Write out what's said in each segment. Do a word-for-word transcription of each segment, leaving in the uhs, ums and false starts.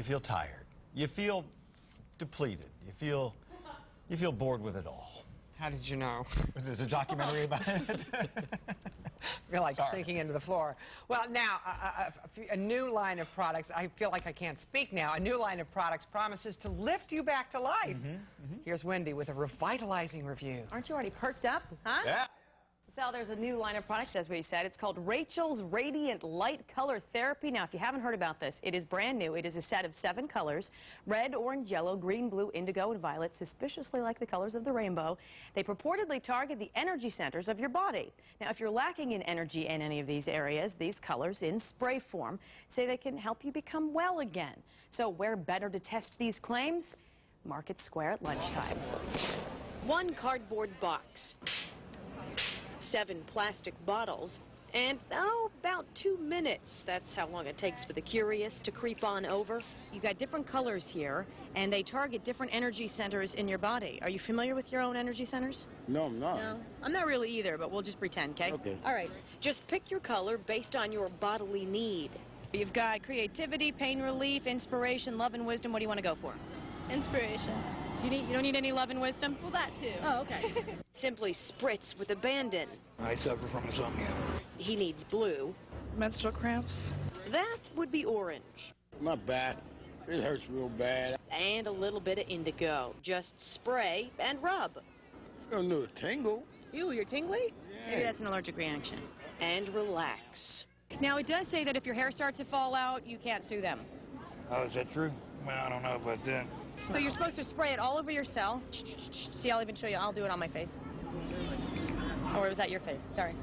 feel tired. You feel depleted. You feel, you feel bored with it all. How did you know? There's a documentary about it. You're like Sorry. sinking into the floor. Well, now, a, a, a new line of products, I feel like I can't speak now, a new line of products promises to lift you back to life. Mm-hmm, mm-hmm. Here's Wendy with a revitalizing review. Aren't you already perked up, huh? Yeah. So there's a new line of products, as we said. It's called Rachel's Radiant Light Color Therapy. Now, if you haven't heard about this, it is brand new. It is a set of seven colors: red, orange, yellow, green, blue, indigo, and violet, suspiciously like the colors of the rainbow. They purportedly target the energy centers of your body. Now, if you're lacking in energy in any of these areas, these colors in spray form say they can help you become well again. So where better to test these claims? Market Square at lunchtime. One cardboard box, seven plastic bottles, and, oh, about two minutes. That's how long it takes for the curious to creep on over. You've got different colors here, and they target different energy centers in your body. Are you familiar with your own energy centers? No, I'm not. No, I'm not really either, but we'll just pretend, okay? Okay. All right. Just pick your color based on your bodily need. You've got creativity, pain relief, inspiration, love, and wisdom. What do you want to go for? Inspiration. You, need, you don't need any love and wisdom? Well, that too. Oh, okay. Simply Spritz with abandon. I suffer from insomnia. He needs blue. Menstrual cramps. That would be orange. My back, it hurts real bad. And a little bit of indigo. Just spray and rub. I feel a little tingle. Ew, you're tingly? Yeah. Maybe that's an allergic reaction. And relax. Now, it does say that if your hair starts to fall out, you can't sue them. Oh, is that true? Well, I don't know about that. So you're supposed to spray it all over your cell. See, I'll even show you. I'll do it on my face. Or was that your face? Sorry.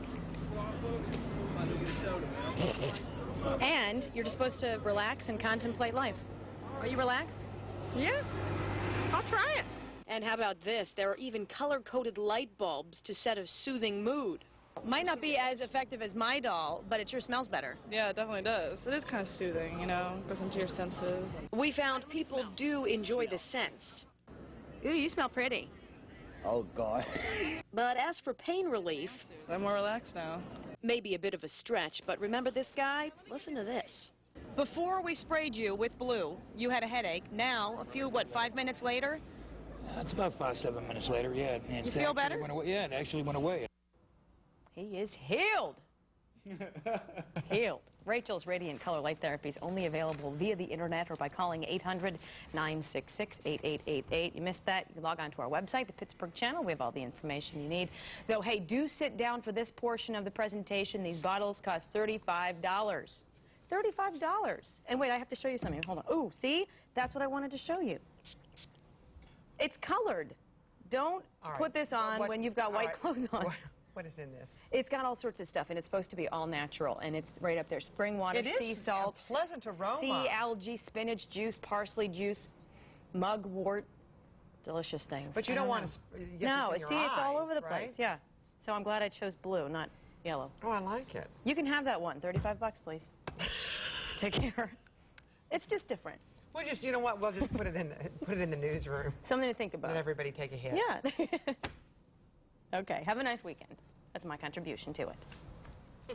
And you're just supposed to relax and contemplate life. Are you relaxed? Yeah, I'll try it. And how about this? There are even color-coded light bulbs to set a soothing mood. Might not be as effective as my doll, but it sure smells better. Yeah, it definitely does. It is kind of soothing, you know, goes into your senses. We found people do enjoy the scents. Ooh, you smell pretty. Oh, God. But as for pain relief, I'm more relaxed now. maybe a bit of a stretch, but remember this guy? Listen to this. Before we sprayed you with blue, you had a headache. Now, a few, what, five minutes later? That's about five, seven minutes later, yeah. And You feel better? Went away. Yeah, it actually went away. He is healed. Healed. Rachel's Radiant Color Light Therapy is only available via the internet or by calling eight hundred, nine six six, eight eight eight eight. You missed that, you can log on to our website, the Pittsburgh channel. We have all the information you need. Though, hey, do sit down for this portion of the presentation. These bottles cost thirty-five dollars. thirty-five dollars. And wait, I have to show you something. Hold on. Ooh, see? That's what I wanted to show you. It's colored. Don't All right. put this on What's- when you've got white right. clothes on. What, what is in this? It's got all sorts of stuff, and it's supposed to be all natural, and it's right up there. Spring water, It is sea salt, a pleasant aroma. sea algae, spinach juice, parsley juice, mugwort, delicious things. But you I don't, don't want know. to get No, this in your see, it's all eyes, over the right? place, yeah. So I'm glad I chose blue, not yellow. Oh, I like it. You can have that one, thirty-five bucks, please. Take care. It's just different. We'll just, you know what? We'll just put it in the, put it in the newsroom. Something to think about. Let everybody take a hit. Yeah. Okay, have a nice weekend. That's my contribution to it.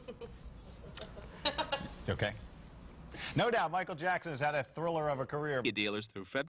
You okay? No doubt, Michael Jackson has had a thriller of a career. Dealers through February.